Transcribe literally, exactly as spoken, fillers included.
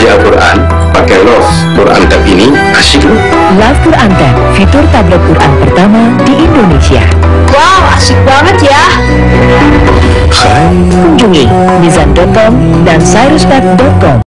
ngaji Al-Quran pakai Love Quran Tab ini asyik loh. Love Quran Tab, fitur tablet Quran pertama di Indonesia. Wow, asik banget ya. Kunjungi mizan dot com dan cyrustab dot com.